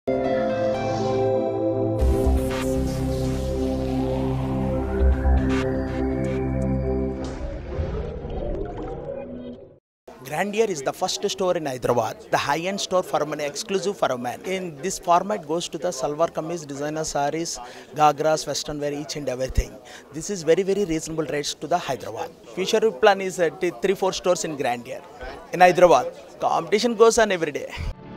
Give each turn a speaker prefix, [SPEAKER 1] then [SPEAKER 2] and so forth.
[SPEAKER 1] Grandeur is the first store in Hyderabad, the high-end store for men, exclusive for men. In this format goes to the salwar kameez, designer sarees, gagras, western wear, each and everything. This is very reasonable rates to the Hyderabad. Future plan is 3-4 stores in Grandeur. In Hyderabad, competition goes on every day.